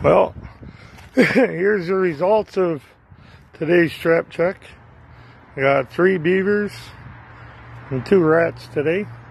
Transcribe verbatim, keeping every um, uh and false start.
Well, here's the results of today's trap check. I got three beavers and two rats today.